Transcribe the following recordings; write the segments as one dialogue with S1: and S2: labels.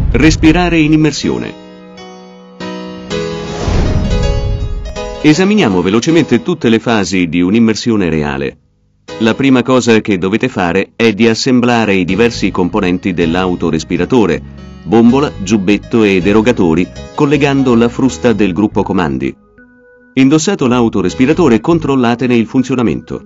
S1: Respirare in immersione. Esaminiamo velocemente tutte le fasi di un'immersione reale. La prima cosa che dovete fare è di assemblare i diversi componenti dell'autorespiratore, bombola, giubbetto ed erogatori, collegando la frusta del gruppo comandi. Indossato l'autorespiratore, controllatene il funzionamento.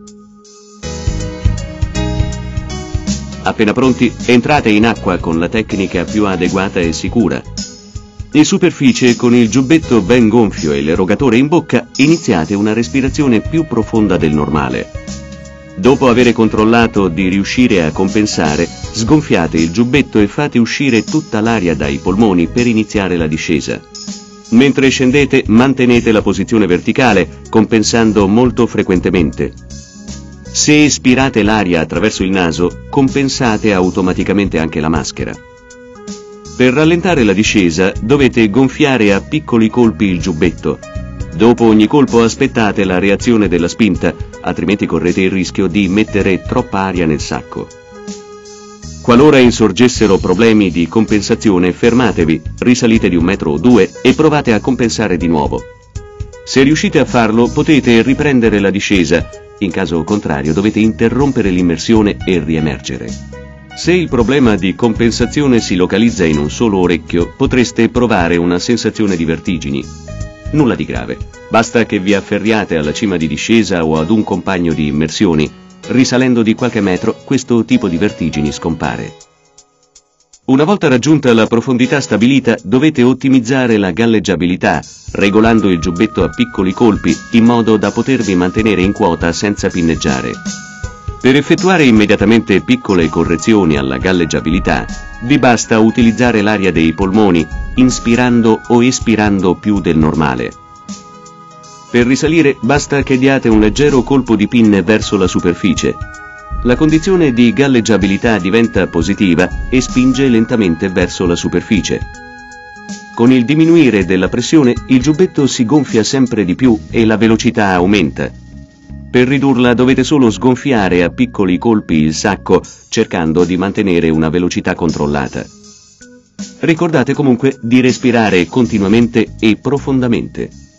S1: Appena pronti, entrate in acqua con la tecnica più adeguata e sicura. In superficie, con il giubbetto ben gonfio e l'erogatore in bocca, iniziate una respirazione più profonda del normale. Dopo aver controllato di riuscire a compensare, sgonfiate il giubbetto e fate uscire tutta l'aria dai polmoni per iniziare la discesa. Mentre scendete, mantenete la posizione verticale, compensando molto frequentemente. Se espirate l'aria attraverso il naso, compensate automaticamente anche la maschera. Per rallentare la discesa, dovete gonfiare a piccoli colpi il giubbetto. Dopo ogni colpo aspettate la reazione della spinta, altrimenti correte il rischio di mettere troppa aria nel sacco. Qualora insorgessero problemi di compensazione, fermatevi, risalite di 1 metro o 2 e provate a compensare di nuovo. Se riuscite a farlo, potete riprendere la discesa. In caso contrario, dovete interrompere l'immersione e riemergere. Se il problema di compensazione si localizza in un solo orecchio, potreste provare una sensazione di vertigini. Nulla di grave, basta che vi afferriate alla cima di discesa o ad un compagno di immersioni. Risalendo di qualche metro, questo tipo di vertigini scompare. Una volta raggiunta la profondità stabilita, dovete ottimizzare la galleggiabilità, regolando il giubbetto a piccoli colpi in modo da potervi mantenere in quota senza pinneggiare. Per effettuare immediatamente piccole correzioni alla galleggiabilità, vi basta utilizzare l'aria dei polmoni, inspirando o espirando più del normale. Per risalire basta che diate un leggero colpo di pinne verso la superficie. La condizione di galleggiabilità diventa positiva e spinge lentamente verso la superficie. Con il diminuire della pressione, il giubbetto si gonfia sempre di più e la velocità aumenta. Per ridurla dovete solo sgonfiare a piccoli colpi il sacco, cercando di mantenere una velocità controllata. Ricordate comunque di respirare continuamente e profondamente.